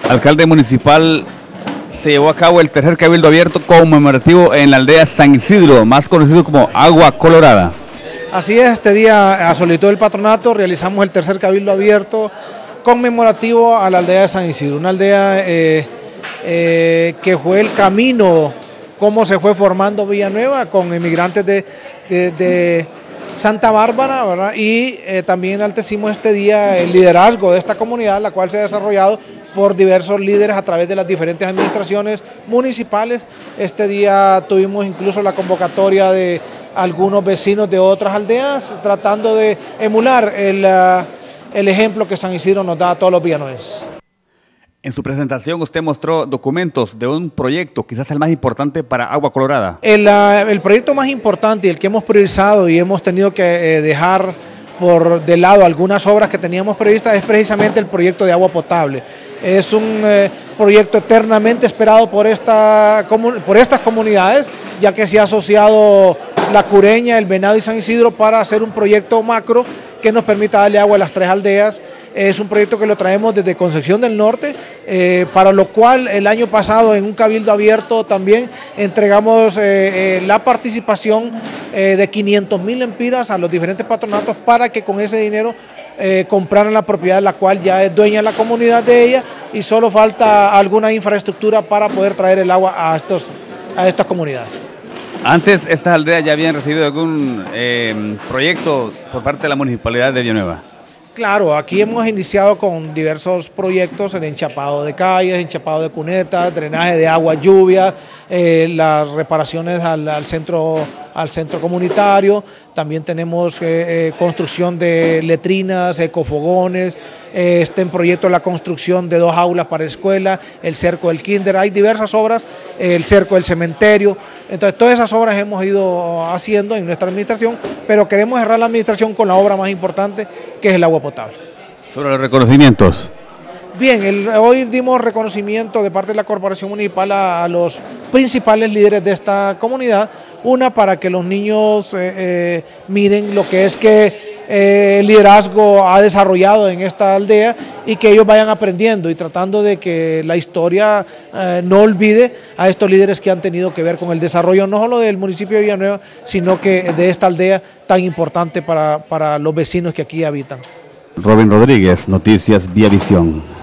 Alcalde municipal, se llevó a cabo el tercer cabildo abierto conmemorativo en la aldea San Isidro, más conocido como Agua Colorada. Así es, este día a solicitud del patronato realizamos el tercer cabildo abierto conmemorativo a la aldea de San Isidro, una aldea que fue el camino, cómo se fue formando Villanueva con emigrantes de Santa Bárbara, ¿verdad? Y también enaltecimos este día el liderazgo de esta comunidad, la cual se ha desarrollado por diversos líderes a través de las diferentes administraciones municipales. Este día tuvimos incluso la convocatoria de algunos vecinos de otras aldeas, tratando de emular el ejemplo que San Isidro nos da a todos los villanuevenses. En su presentación usted mostró documentos de un proyecto, quizás el más importante para Agua Colorada. El proyecto más importante y el que hemos priorizado y hemos tenido que dejar de lado algunas obras que teníamos previstas es precisamente el proyecto de agua potable. Es un proyecto eternamente esperado por estas comunidades, ya que se ha asociado La Cureña, El Venado y San Isidro para hacer un proyecto macro que nos permita darle agua a las tres aldeas. Es un proyecto que lo traemos desde Concepción del Norte, para lo cual el año pasado en un cabildo abierto también entregamos la participación de 500.000 lempiras a los diferentes patronatos para que con ese dinero compraran la propiedad de la cual ya es dueña la comunidad de ella y solo falta alguna infraestructura para poder traer el agua a estas comunidades. Antes, estas aldeas ya habían recibido algún proyecto por parte de la Municipalidad de Villanueva. Claro, aquí hemos iniciado con diversos proyectos, el enchapado de calles, enchapado de cunetas, drenaje de agua, lluvia, las reparaciones al centro comunitario. También tenemos construcción de letrinas, ecofogones, está en proyecto la construcción de 2 aulas para escuela, el cerco del kinder, hay diversas obras, el cerco del cementerio. Entonces todas esas obras hemos ido haciendo en nuestra administración, pero queremos cerrar la administración con la obra más importante, que es el agua potable. Sobre los reconocimientos. Bien, hoy dimos reconocimiento de parte de la Corporación Municipal a los principales líderes de esta comunidad, una para que los niños miren lo que es que el liderazgo ha desarrollado en esta aldea y que ellos vayan aprendiendo y tratando de que la historia no olvide a estos líderes que han tenido que ver con el desarrollo no solo del municipio de Villanueva, sino que de esta aldea tan importante para los vecinos que aquí habitan. Robin Rodríguez, Noticias Vía Visión.